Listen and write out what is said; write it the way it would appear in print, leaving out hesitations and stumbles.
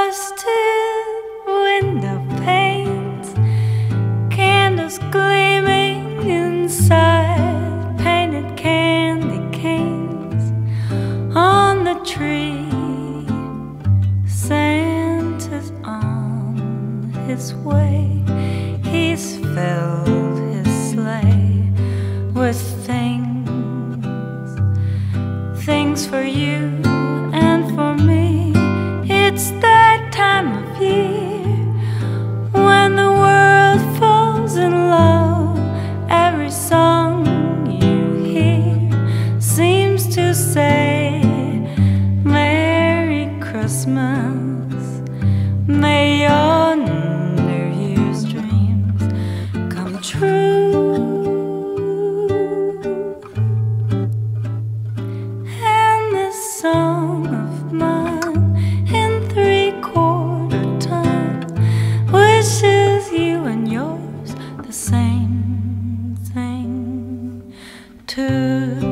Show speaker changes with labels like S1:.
S1: frosted window panes, candles gleaming inside, painted candy canes on the tree. Santa's on his way, he's filled his sleigh with things for you and for me. It's that time of year when the world falls in love. Every song you hear seems to say, Merry Christmas, may your New Year's dreams come true. And this song of mine in 3/4 time wishes you and yours the same thing too.